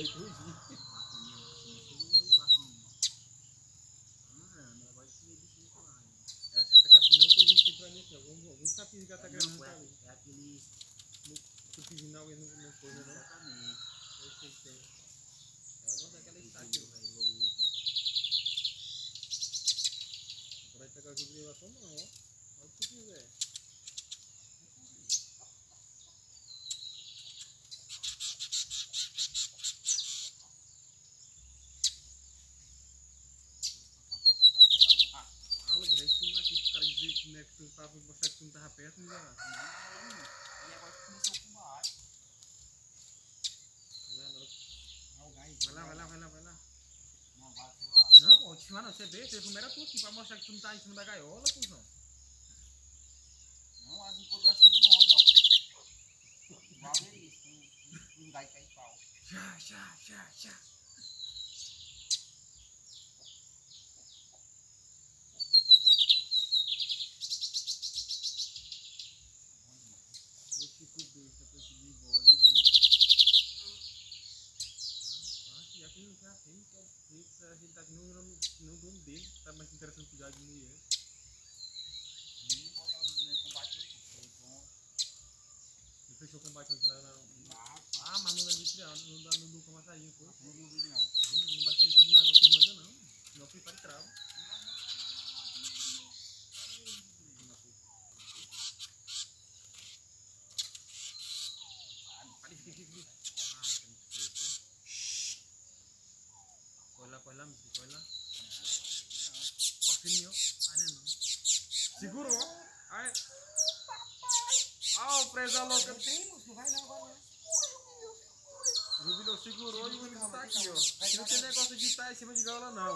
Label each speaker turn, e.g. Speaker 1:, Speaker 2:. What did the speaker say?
Speaker 1: leite ruim. Acho que tá caçando uma coisinha aqui pra mim aqui, algum capim que ela tá querendo pra mim.
Speaker 2: É aquele...
Speaker 1: Tu pedindo alguém não foi, né?
Speaker 2: Exatamente.
Speaker 1: Eu sei que tem. Ela gosta daquela estátua, velho. Agora vai pegar o jogo de levar sua mão, ó. Olha o que tu quiser. Fala, já filmar aqui pro cara dizer que, né, que tu tava mostrar que tu não tava perto, não ia lá.
Speaker 2: E agora começou a fumar.
Speaker 1: Vai lá.
Speaker 2: Não, vai, sei lá.
Speaker 1: Não, pô, te filmar não, você vê, você filmar tu aqui pra mostrar que tu não tá em cima da gaiola, cuzão.
Speaker 2: Não, as encontrou assim de longe, ó. Igual a ver isso, um gai pé de pau.
Speaker 1: Já. Vou te cobrir, pra conseguir bode, bicho. Já que ele não quer a fêmea, quer preto, a gente tá aqui no dono dele, tá mais interessante cuidar de mulher.
Speaker 2: Nem botar os meninos combate aqui.
Speaker 1: Ele fechou o combate antes lá na... Ah, mas não é vitrial, não dá no comaçarinho, pô.
Speaker 2: Não viu o vídeo, não.
Speaker 1: Não bate aquele vídeo na água que manda, não. Senão fui para e trava. Fica. Corre lá, meu filho, corre lá. Ó, filhinho. Ai, não. Segurou. Ai. Ó, presa louca.
Speaker 2: Não vai não, agora não.
Speaker 1: O Jubileu segurou e o Willis tá aqui, ó. Aqui não tem negócio de estar em cima de gaiola, não.